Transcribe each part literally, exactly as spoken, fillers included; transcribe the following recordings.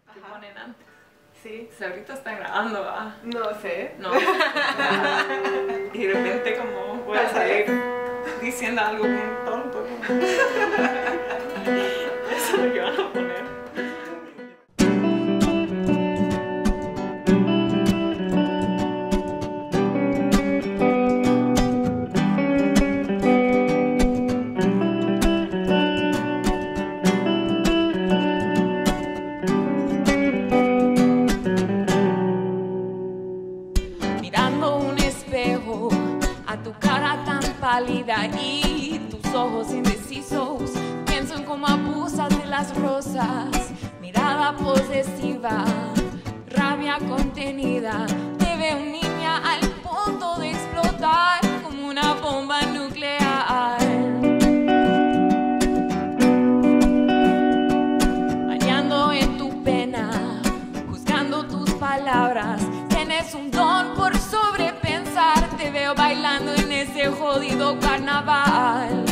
que ponen antes. Sí. Si ahorita están grabando, ¿va? No sé. No. Y de repente como voy a salir diciendo algo bien tonto. Eso es lo que van a poner. Y tus ojos indecisos, pienso en cómo abusas de las rosas, mirada posesiva, rabia contenida. Te veo niña al punto de explotar como una bomba nuclear. Bañando en tu pena, juzgando tus palabras, tienes un don por sobrepensar. Te veo bailando en ese jodido carnaval.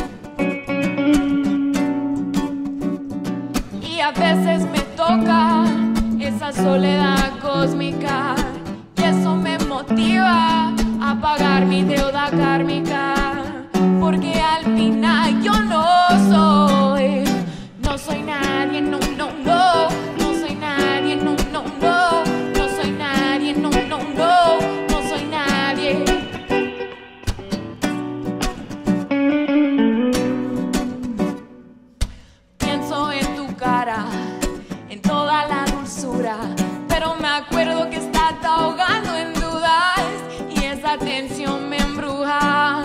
Y a veces me toca esa soledad cósmica, y eso me motiva a pagar mi deuda kármica. Porque al final yo no soy, no soy nadie, no, no, no. No soy nadie, no, no, no. No soy nadie, no, no, no. No soy nadie. En toda la dulzura, pero me acuerdo que estás ahogando en dudas y esa tensión me embruja.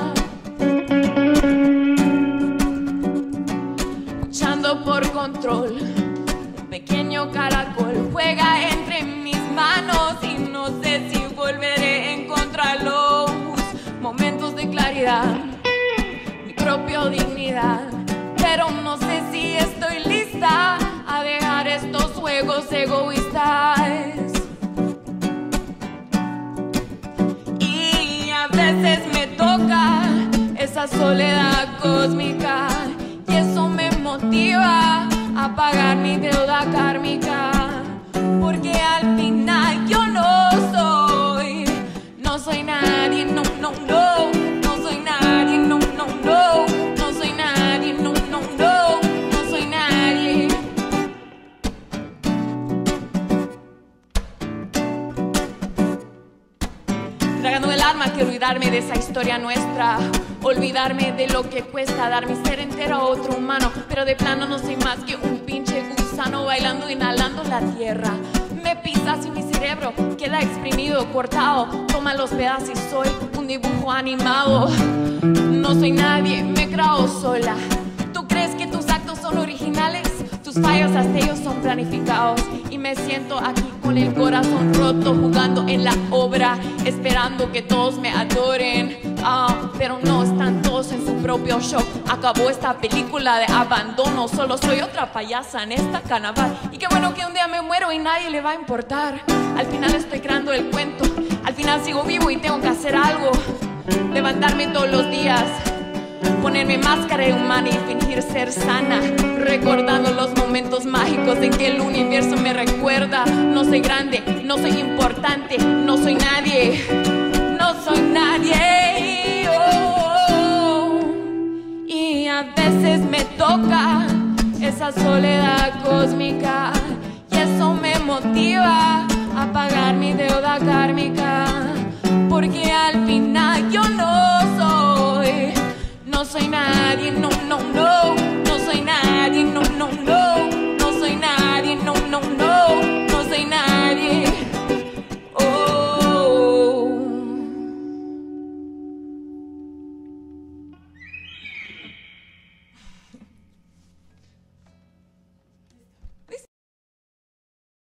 Luchando por control, un pequeño caracol juega entre mis manos y no sé si volveré a encontrar los momentos de claridad, mi propia dignidad, pero no sé si estoy lista a dejar estos juegos egoístas. Y a veces me toca esa soledad cósmica, y eso me motiva a pagar mi deuda kármica. Porque al final yo no soy, no soy nadie, no, no, no. No soy nadie, no, no, no. No soy nadie, no, no, no. No soy nadie. Tragando el alma, quiero olvidarme de esa historia nuestra, olvidarme de lo que cuesta dar mi ser entero a otro humano. Pero de plano no soy más que un pinche gusano bailando, inhalando la tierra. Me pisas y mi cerebro queda exprimido, cortado. Toma los pedazos y soy un dibujo animado. No soy nadie, me creo sola. ¿Tú crees que tus actos son originales? Tus fallos hasta ellos son planificados. Y me siento aquí con el corazón roto, jugando en la obra, esperando que todos me adoren. Ah, pero no, están todos en su propio show. Acabó esta película de abandono. Solo soy otra payasa en esta carnaval. Y qué bueno que un día me muero y nadie le va a importar. Al final estoy creando el cuento, al final sigo vivo y tengo que hacer algo. Levantarme todos los días, ponerme máscara de humana y fingir ser sana, recordando los momentos mágicos en que el universo me recuerda. No soy grande, no soy importante, no soy nadie, no soy nadie. Oh, y a veces me toca esa soledad cósmica,